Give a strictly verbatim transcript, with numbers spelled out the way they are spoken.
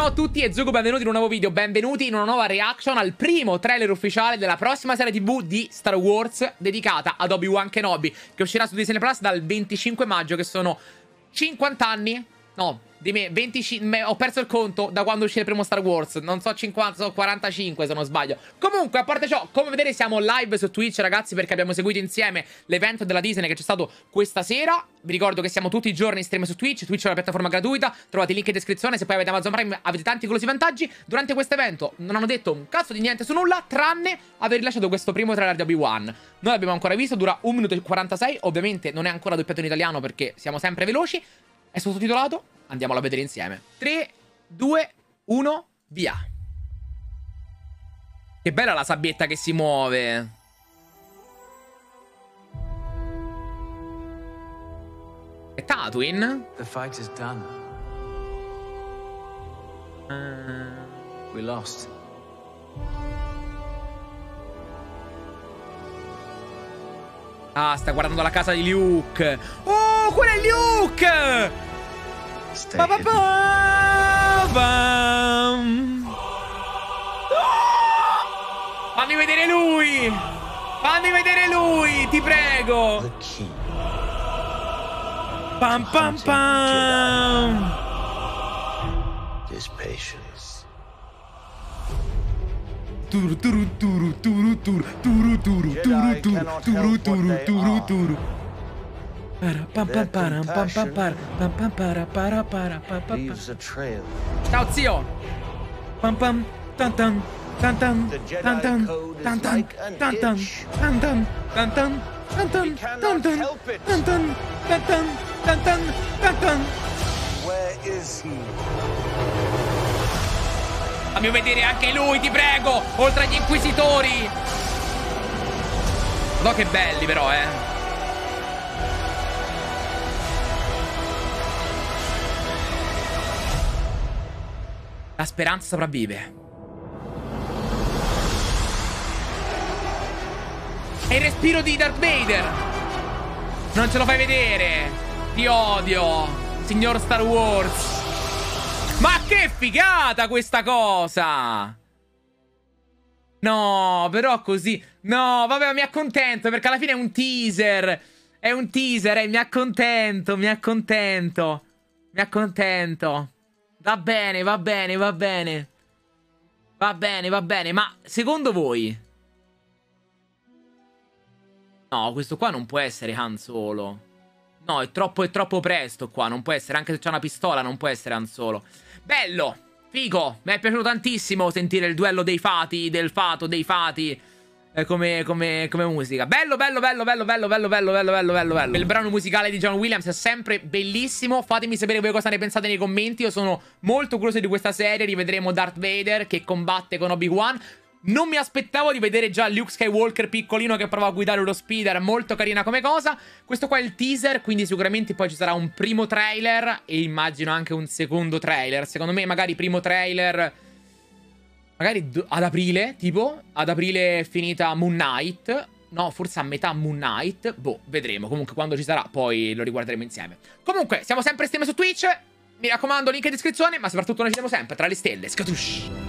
Ciao a tutti e Zuko, benvenuti in un nuovo video, benvenuti in una nuova reaction al primo trailer ufficiale della prossima serie tv di Star Wars dedicata ad Obi-Wan Kenobi, che uscirà su Disney Plus dal venticinque maggio, che sono cinquanta anni, no, di me, venticinque, ho perso il conto da quando uscì il primo Star Wars, non so cinquanta, so quarantacinque se non sbaglio. Comunque, a parte ciò, come vedete siamo live su Twitch, ragazzi, perché abbiamo seguito insieme l'evento della Disney che c'è stato questa sera. Vi ricordo che siamo tutti i giorni in stream su Twitch, Twitch è una piattaforma gratuita, trovate il link in descrizione. Se poi avete Amazon Prime avete tanti colosi vantaggi. Durante questo evento non hanno detto un cazzo di niente su nulla, tranne aver rilasciato questo primo trailer di Obi-Wan. Noi l'abbiamo ancora visto, dura un minuto e quarantasei, ovviamente non è ancora doppiato in italiano perché siamo sempre veloci. È sottotitolato, andiamolo a vedere insieme. tre, due, uno, via. Che bella la sabbietta che si muove. È Tatooine? The fight is done. Uh... We lost. Ah, sta guardando la casa di Luke. Oh, quello è Luke! Stay Ba ba hidden. ba bam. Fammi vedere lui! Fammi vedere lui, ti prego! The key. Pam pam pam! Is patience. Turu turu turu turu turu turu turu turu turu turu turu turu turu. Para pam pam para pam pam para pam pam para para para pam pam. Leaves a trail. Ciao zio. Pam pam tan tan tan tan The Jedi tan tan code is tan tan like an tan tan itch. tan tan tan tan tan tan We cannot tan tan help it. tan tan tan tan tan tan tan tan. Where is he? Fammi vedere anche lui, ti prego, oltre agli inquisitori. No, che belli però, eh. La speranza sopravvive. È il respiro di Darth Vader. Non ce lo fai vedere. Ti odio, signor Star Wars. Ma che figata questa cosa! No, però così... No, vabbè, mi accontento, perché alla fine è un teaser. È un teaser, eh, mi accontento, mi accontento. Mi accontento. Va bene, va bene, va bene. Va bene, va bene, ma secondo voi... No, questo qua non può essere Han Solo. No, è troppo, è troppo presto qua, non può essere, anche se c'è una pistola non può essere Han Solo. Bello, figo, mi è piaciuto tantissimo sentire il duello dei fati, del fato, dei fati, eh, come, come, come musica. Bello, bello, bello, bello, bello, bello, bello, bello, bello, bello, bello. Il brano musicale di John Williams è sempre bellissimo, fatemi sapere voi cosa ne pensate nei commenti, io sono molto curioso di questa serie, rivedremo Darth Vader che combatte con Obi-Wan. Non mi aspettavo di vedere già Luke Skywalker piccolino che prova a guidare lo speeder, molto carina come cosa. Questo qua è il teaser, quindi sicuramente poi ci sarà un primo trailer e immagino anche un secondo trailer. Secondo me magari primo trailer, magari ad aprile, tipo, ad aprile è finita Moon Knight. No, forse a metà Moon Knight, boh, vedremo. Comunque quando ci sarà poi lo riguarderemo insieme. Comunque, siamo sempre stream su Twitch, mi raccomando, link in descrizione, ma soprattutto noi ci vediamo sempre tra le stelle. Scatush!